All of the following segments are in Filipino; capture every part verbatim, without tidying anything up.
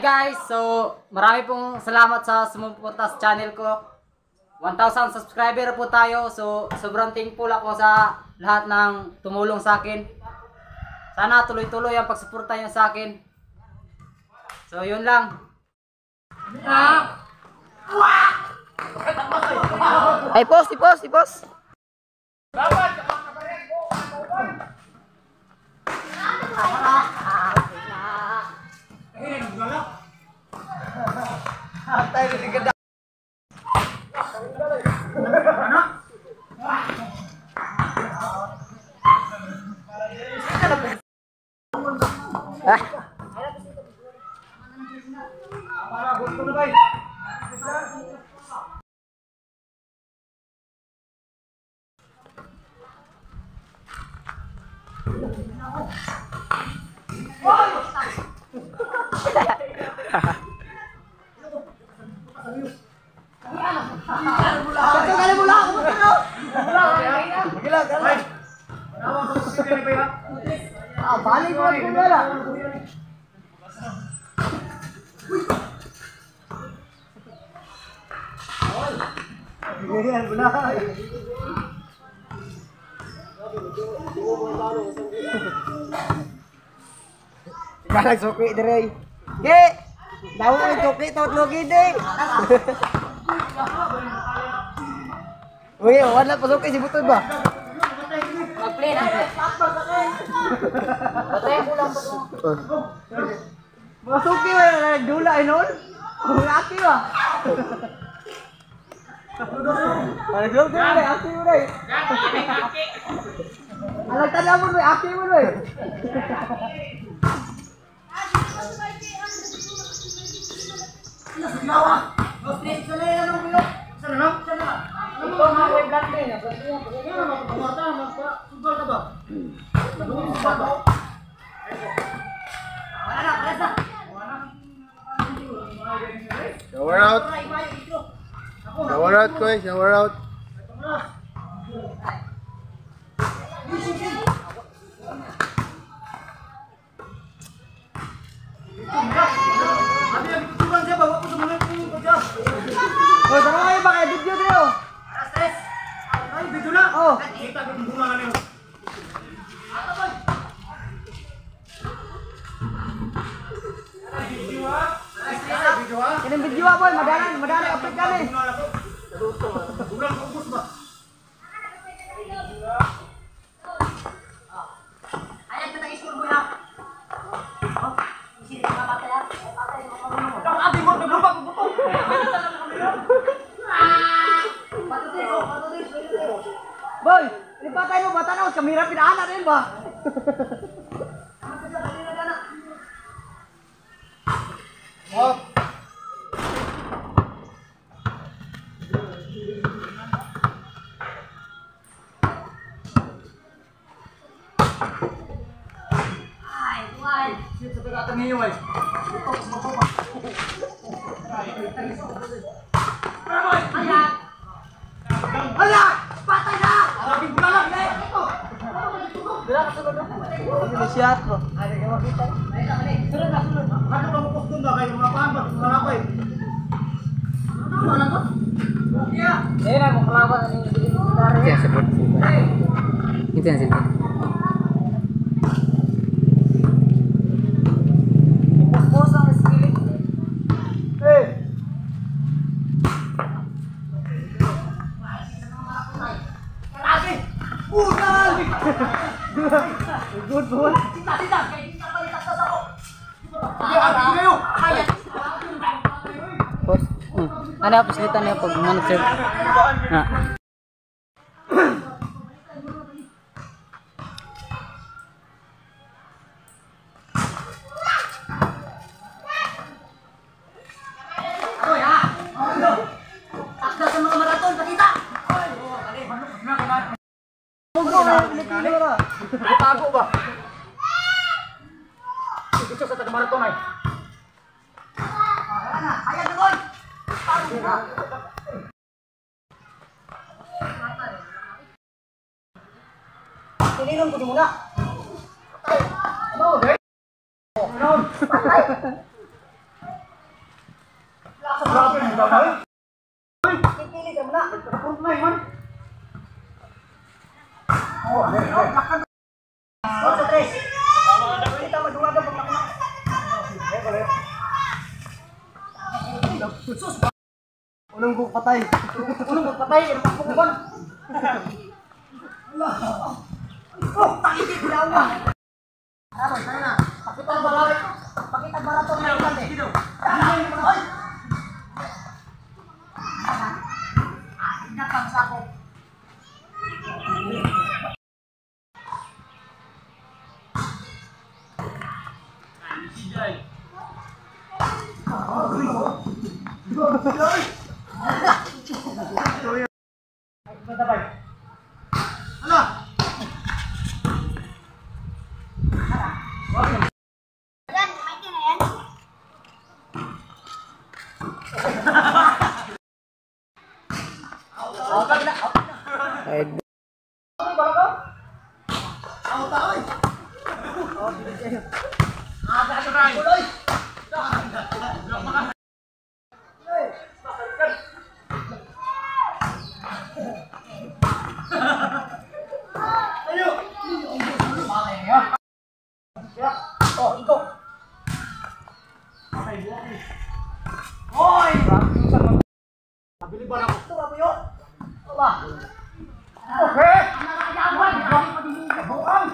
guys, so marami pong salamat sa sumuporta sa channel ko. one thousand subscriber po tayo. So sobrang thankful ako sa lahat ng tumulong sa akin. Sana tuloy-tuloy ang pagsuporta niyo sa akin. So yun lang. Ay, post, i-post, i-post. Balik ko ang kumala. Ganyan, wala. Kalag suki dire. Ge, daw ko suki tot logi de. Uy, wala pa suki si butod ba? Mag-play na. Patay ko lang po. Masuki wala dula inon. Kung ati ba? Ano jud ko rin, ati mo rin. Alag tanda mo rin, ati mo rin. Sinawa. Stress ka na yan ang bilo. Sana na? Sana na? Ito nga ko yung blante niya. Blante niya. Blante niya. Magpamarta. Magpasugal ka ba? Magpasugal ka ba? Wala na. Press na. Shower out. Shower out ko eh. Shower out. Oh, tara kayo ba kayo video dito? Para stress. Ay, video na. Oh. Kita ko yung bunga niyo. Video ah. Video ah. Kinang video boy, madalan, madalan apit kami. Bunga ko bus ba? Ayan kita iskur mo ya. Oh, isi ka pa kaya. Ang abi mo naglupa ko buto. Boy, lipatay mo bata na kamera pinaanan rin ba? Oh. Ay, why? Sip sa pagkatang niyo eh. Ayan. Hala! Patay na! Arabi ko lang eh. Hindi na siya ko. Sunod na sunod. Ano ba mo kustong ba kayo mga paan ba? Mga pa eh. Ano ba lang ko? Yeah. Eh, na mo kalaban ni gitara. Yan support. Ito yan sila. Pos ang skill. Eh. Grabe! Putal! Good boy. Sita, sita! Kaya hindi ka palitas ako! Sige, ati kayo! Ayan! Pos. Hmm. Ano pasalita niya pag monitor? Ha. Aroy ha! Takda sa mga maraton, pakita! Tago ba? Ito sa taga-maraton ay. Ayan na, boy! Tininom ko muna. Ano, eh? Ano? Grabe, ang damay. Pipili ka muna. Frontline man. Oh, ale, ale. One, two, three. Kita maduwagan pag nakuna. Sus! Unang kong patay. Unong magpatay, ano pa pukuban? Oh, takiti bilawa. Ano, sana na. Pakita ang barato. Pakita ang barato ng ikan eh. Ay! Ah, hindi pang sako. Yan, may na yan. Ay, Oh, ikaw. Hoy! Nabili ba na ako? Ito ba po yun? Ito ba? Okay! Ang nakakayawan! Ang nakakayawan! Buang!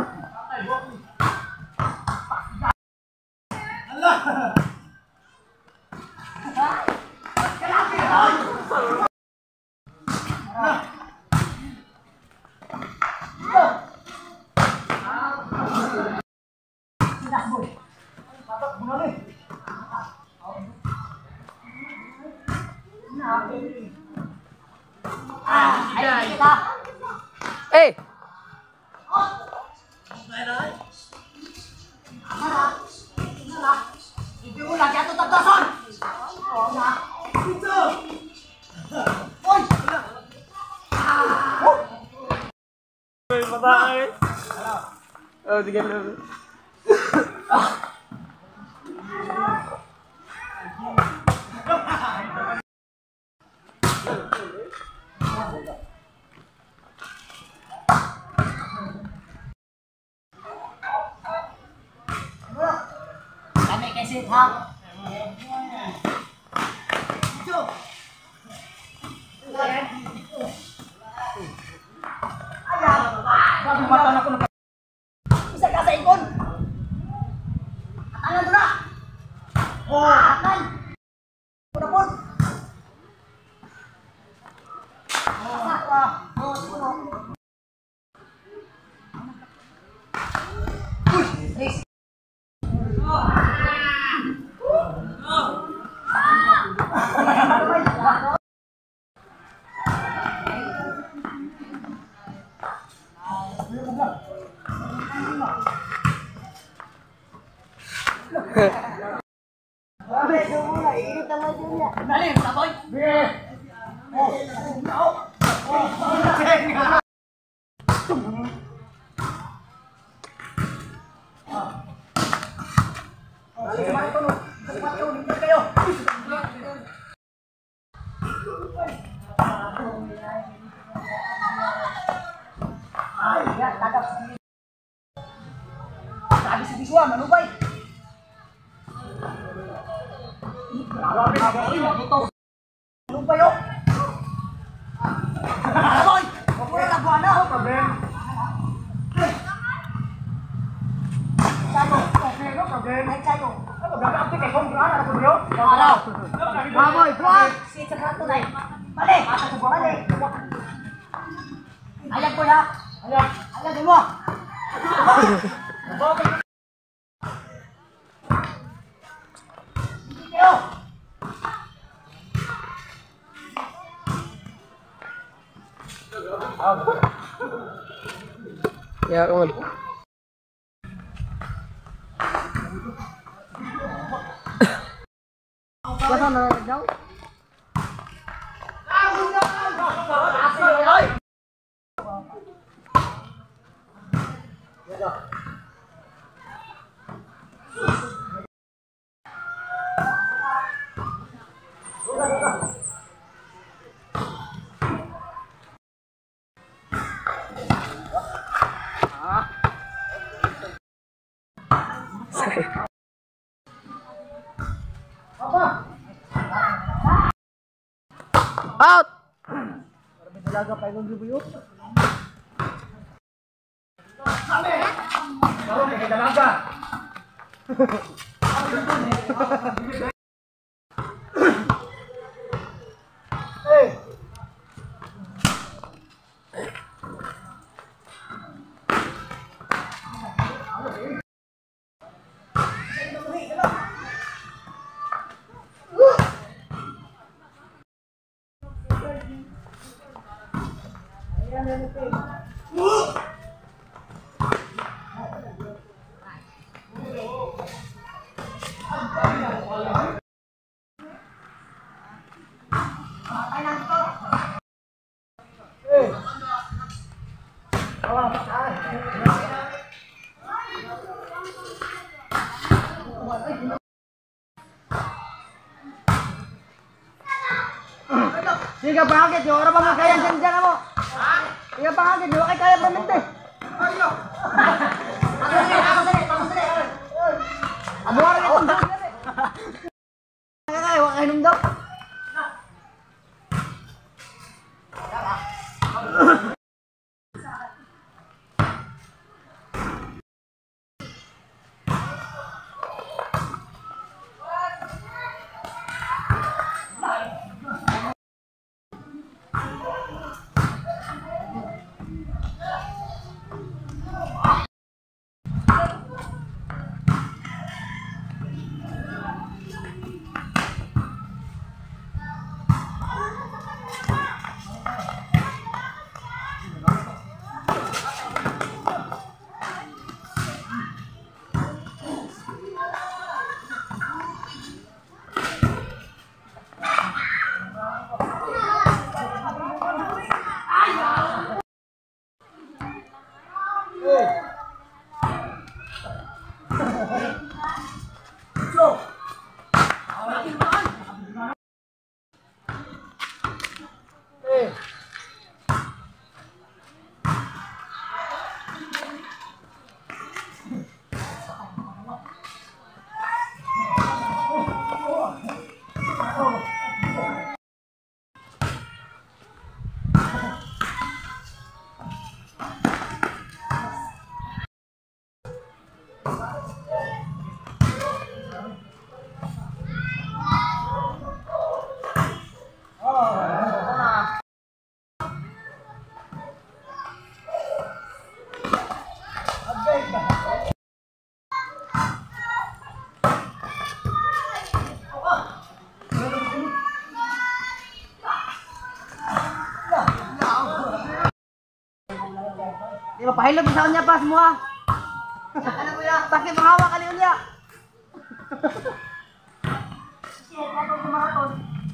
Ah, ay, kita. eh, Ibi mo lang yato tatasan. Oo na. Hoy! patay. Oh, sige lang. Kami kasi ha. Ito. Ayan. Sabi mata na ko na. Isa ka sa ikon. Atalan mo na. Oh, atan. Puno po. Ah, oh, puno. Uy, please. Dali, taboy. Ay, ya, tagap si Sabi si Biswa, manubay. Grabe, grabe, ito. Manubay, oh. Taboy! Huwag mo na nagwana, oh. Problem. Sayo. Okay, no problem. Ay, sayo. Ano, gagawin kay kong grana ako diyo? Araw. Baboy, Buwan! Si Sagrato na eh. Mali! Mali! Ayan ko ya. Ayan. Ayan din mo. Video! Ya, come on. Wala na daw? Out! Dalaga pa yung libo yun. Karon kay dalaga. Eh. Sige pangakit, yung orang pa kaya dyan dyan mo. Sige pangakit, yung kaya paminte. Ayo. Ako sini, ako sini, ako sini. Abuha rin itong dyan dyan eh. Kaya kaya, huwag kayo nung daw. Di ba pahilot sa kanya pa semua? Ano kuya? Sakit mahawa kali unya. Shit, ako kumaraton.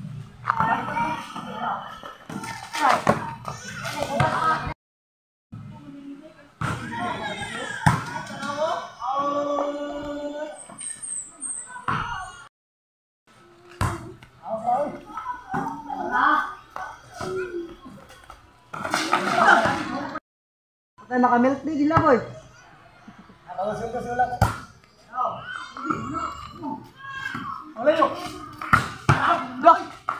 Ay, naka-melt din sila, boy. Nakawasol-kasula ka. Wala nyo. Block!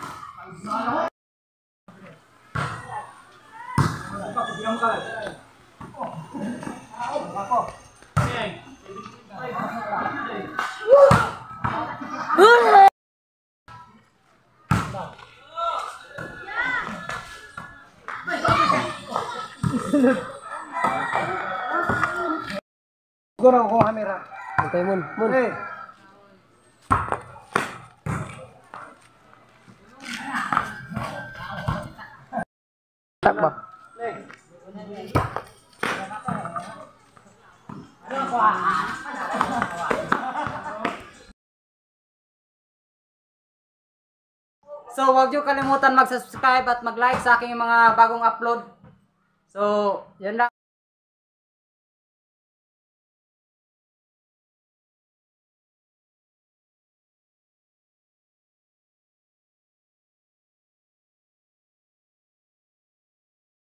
Siguro ako kamera. Okay, Mon. Mon. Hey. Takbo. So, huwag niyo kalimutan mag-subscribe at mag-like sa aking mga bagong upload. So, yan lang.